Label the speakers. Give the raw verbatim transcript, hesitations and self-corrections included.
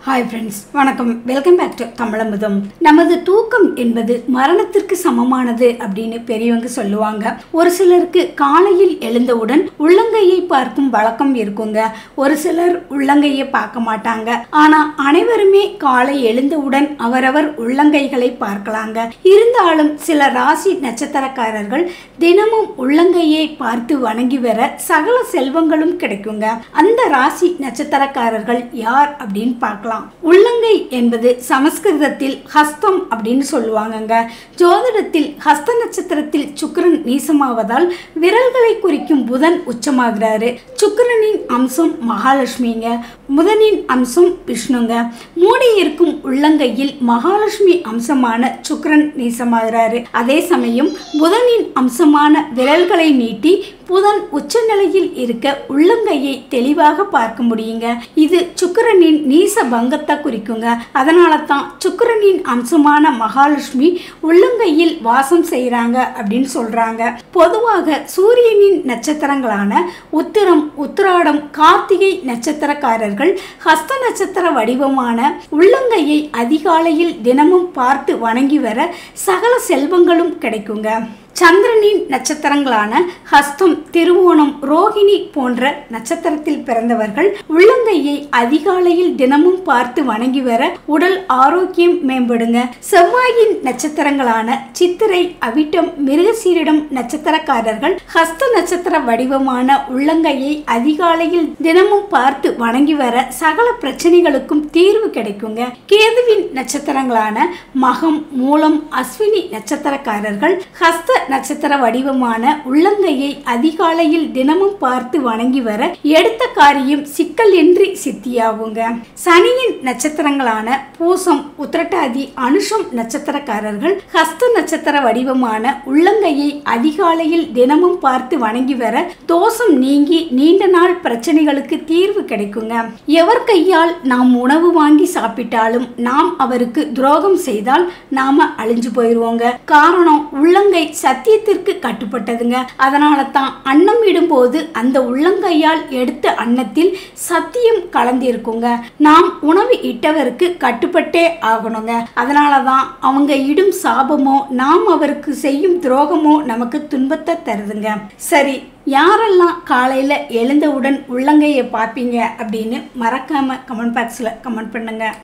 Speaker 1: Hi friends, வணக்கம். Welcome back to Tamizhamudham. நமது தூக்கம் என்பது மரணத்திற்கு சமமானது அப்படின்னு பெரியவங்க சொல்லுவாங்க. ஒரு சிலருக்கு காலையில் எழுந்தவுடன் உள்ளங்கையை பார்க்கும் வழக்கம் இருக்குங்க. ஒரு சிலர் உள்ளங்கையை பார்க்க மாட்டாங்க. ஆனா அனைவருமே காலை எழுந்தவுடன் அவரவர் உள்ளங்கைகளை பார்க்கலாங்க. இருந்தாலும் சில ராசி நட்சத்திரக்காரர்கள் தினமும் உள்ளங்கையை பார்த்து வணங்கி வர சகல செல்வங்களும் கிடைக்குங்க. அந்த ராசி நட்சத்திரக்காரர்கள் யார் அப்படின்னு பார்க்கலாம். உள்ளங்கை என்பது சமஸ்கிருதத்தில் ஹஸ்தம் அப்படின்னு சொல்லுவாங்க. ஜோதிடத்தில் ஹஸ்த நட்சத்திரத்தில் சுக்கிரன் நீசமாவதால் விரல்களை குறிக்கும் புதன் உச்சமாகிறாரு. சுக்கிரனின் அம்சம் மகாலட்சுமிங்க, புதனின் அம்சம் விஷ்ணுங்க. மூடி இருக்கும் உள்ளங்கையில் மகாலட்சுமி அம்சமான சுக்கிரன் நீசமாகிறாரு. அதே சமயம் புதனின் அம்சமான விரல்களை நீட்டி புதன் உச்ச நிலையில் இருக்க உள்ளங்கையை தெளிவாக பார்க்க முடியுங்க. இது சுக்கிரனின் நீச பங்கத்தை குறிக்குங்க. அதனால தான் சுக்கிரனின் அம்சமான மகாலட்சுமி உள்ளங்கையில் வாசம் செய்யறாங்க அப்படின்னு சொல்றாங்க. பொதுவாக சூரியனின் நட்சத்திரங்களான உத்திரம், உத்திராடம், கார்த்திகை நட்சத்திரக்காரர்கள் ஹஸ்த நட்சத்திர வடிவமான உள்ளங்கையை அதிகாலையில் தினமும் பார்த்து வணங்கி வர சகல செல்வங்களும் கிடைக்குங்க. சந்திரனின் நட்சத்திரங்களான ஹஸ்தம், திருவோணம், ரோகிணி போன்ற நட்சத்திரத்தில் பிறந்தவர்கள் உள்ளங்கையை அதிகாலையில் தினமும் பார்த்து வணங்கி வர உடல் ஆரோக்கியம் மேம்படுங்க. செவ்வாயின் நட்சத்திரங்களான சித்திரை, அவிட்டம், மிருகசீரிடம் நட்சத்திரக்காரர்கள் ஹஸ்த நட்சத்திர வடிவமான உள்ளங்கையை அதிகாலையில் தினமும் பார்த்து வணங்கி வர சகல பிரச்சனைகளுக்கும் தீர்வு கிடைக்குங்க. கேதுவின் நட்சத்திரங்களான மகம், மூலம், அஸ்வினி நட்சத்திரக்காரர்கள் ஹஸ்த நட்சத்திர வடிவமான உள்ளங்கையை அதிகாலையில் தினமும் பார்த்து வணங்கி வர எடுத்த காரியம் சிக்கல் இன்றி சித்தியாகுங்க. சனியின் நட்சத்திரங்களான பூசம், உத்திரட்டாதி, அனுஷம் நட்சத்திரக்காரர்கள் ஹஸ்த நட்சத்திர வடிவமான உள்ளங்கையை அதிகாலையில் தினமும் பார்த்து வணங்கி வர தோஷம் நீங்கி நீண்ட நாள் பிரச்சனைகளுக்கு தீர்வு கிடைக்குங்க. எவர் கையால் நாம் உணவு வாங்கி சாப்பிட்டாலும் நாம் அவருக்கு துரோகம் செய்தால் நாம அழிஞ்சு போயிருவோங்க. காரணம், உள்ளங்கை சத்தியத்திற்கு கட்டுப்பட்டதுங்க. அதனால தான் அன்னம் இடும்போது அந்த உள்ளங்கையால் எடுத்த அன்னத்தில் சத்தியம் கலந்திருக்குங்க. நாம் உணவு இட்டவருக்கு கட்டுப்பட்டே ஆகணுங்க. அதனால தான் அவங்க இடும் சாபமோ நாம் அவருக்கு செய்யும் துரோகமோ நமக்கு துன்பத்தை தருதுங்க. சரி, யாரெல்லாம் காலையில் எழுந்தவுடன் உள்ளங்கையை பார்ப்பீங்க அப்படின்னு மறக்காம கமெண்ட் பாக்ஸில் கமெண்ட் பண்ணுங்க.